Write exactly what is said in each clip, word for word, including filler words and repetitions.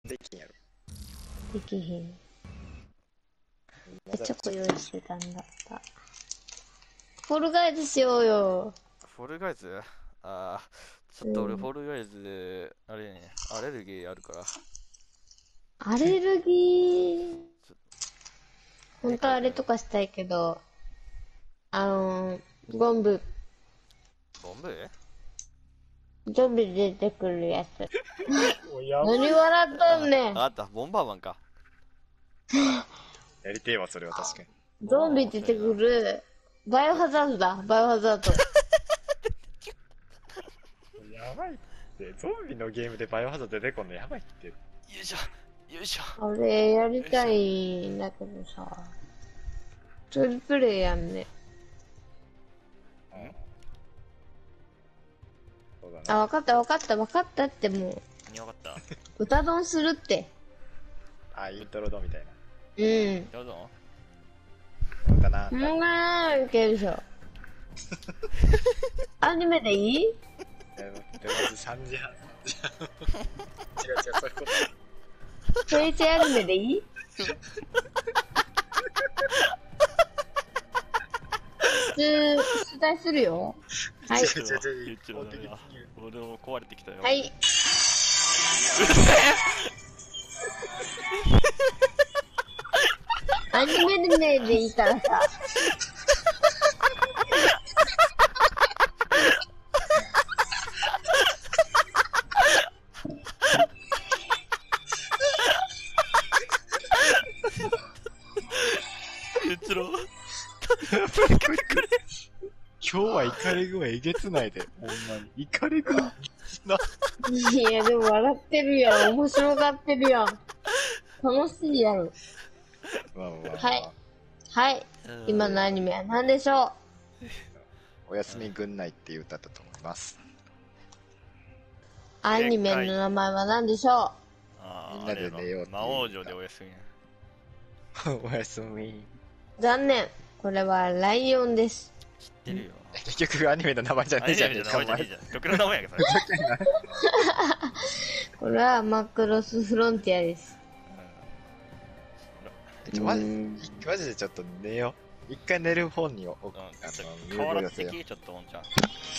できんやろ。 できへん。チョコ用意してたんだった。フォールガイズしようよ。 フォールガイズああ、ちょっと俺フォールガイズで、あれね、アレルギーあるから。 アレルギー。本当はあれとかしたいけど、あのー、ゴンブ、 ボンブゾンビ出てくるやつ。 もうやばい。 何笑っとんねん。 ああった、ボンバーマンか。 やりてえわ、それは確かに。 ゾンビ出てくる、バイオハザードだ、バイオハザード。 やばいって、ゾンビのゲームでバイオハザード出てこんのやばいって。 よいしょ、よいしょ。 あれ、やりたいんだけどさ。トリプレイやんね。 うんそうだあ、 な。 わかったわかったわかったってもう、 何わかった歌丼するって。 あ、イントロドみたいな。 うん。 どうぞ。 そうかな。 うまーい、いけるでしょ。アニメでいい？ でまずさんじはん。違う違う、そういうこと。 そいつアニメでいい？普通、出題するよ。はい。 違う違う違う言っちゃダメだ。俺も壊れてきたよ。 はい。アニメ名でいいからさ。 言っちろ。 今日はイカレグはえげつないで、ほんまに。イカレグな。 いや、でも笑ってるやん。面白がってるやん。楽しいやろ。 まあまあまあ、 はい。はい。今のアニメは何でしょう？ おやすみぐんないっていう歌だと思います。 アニメの名前は何でしょあーみんなで寝ようっていう魔王城でおやすみ。 おやすみ。 う？残念。これはライオンです。 知ってるよ。 結局アニメの名前じゃねえじゃねえか、お前。 じゃん。曲の名前やけど。 これはマクロスフロンティアです。 ちょマジうんマジでちょっと寝よう。一回寝る方にお、おあの、 変わら寄せよず的ちょっともんちゃん。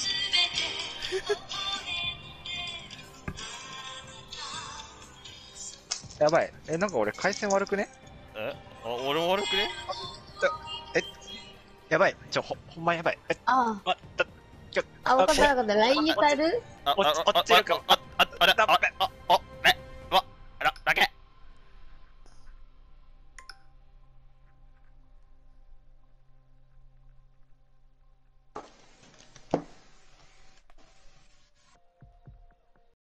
う。やばい。え、なんか俺回線悪くね？ えあ、俺も悪くねえ、やばい。ちょ、ほ、ほんまやばい。え、 ああ、だ、ちょ、 あ、あ、わかったわかった。ラインに変える？ あ、 落ち落ちるかも。 あ、あ、あ、あ、あ、